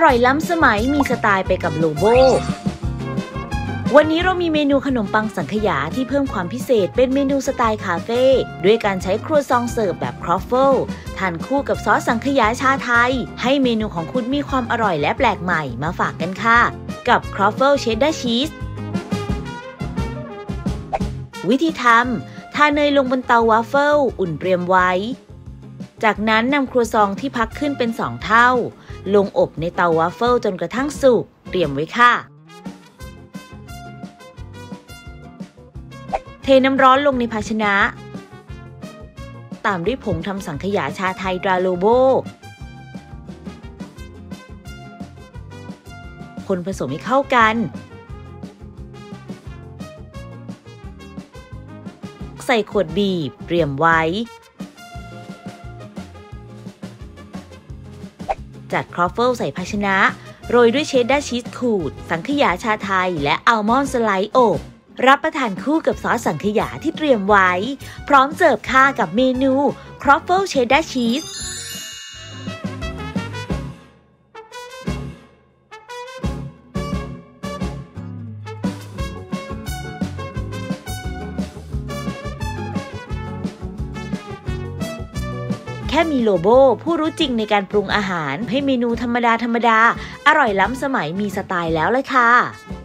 ร่อยล้ำสมัยมีสไตล์ไปกับโลโบวันนี้เรามีเมนูขนมปังสังขยาที่เพิ่มความพิเศษเป็นเมนูสไตล์คาเฟ่ด้วยการใช้ครัวซองเสิร์ฟแบบครอฟเฟิลทานคู่กับซอสสังขยาชาไทยให้เมนูของคุณมีความอร่อยและแปลกใหม่มาฝากกันค่ะกับครอฟเฟิลเชดดาร์ชีสวิธีทำทาเนยลงบนเตาวาฟเฟิลอุ่นเตรียมไว้จากนั้นนำครัวซองที่พักขึ้นเป็น2เท่าลงอบในเตาวาฟเฟิลจนกระทั่งสุกเตรียมไว้ค่ะเทน้ำร้อนลงในภาชนะตามด้วยผงทำสังขยาชาไทยตราโลโบคนผสมให้เข้ากันใส่ขวดบีบเตรียมไว้จัดครอฟเฟิลใส่ภาชนะโรยด้วยเชดดาร์ชีสขูดสังขยาชาไทยและอัลมอนด์สไลด์อบรับประทานคู่กับซอสสังขยาที่เตรียมไว้พร้อมเสิร์ฟค่ะกับเมนูครอฟเฟิลเชดดาร์ชีสแค่มีโลโบผู้รู้จริงในการปรุงอาหารให้เมนูธรรมดาอร่อยล้ำสมัยมีสไตล์แล้วเลยค่ะ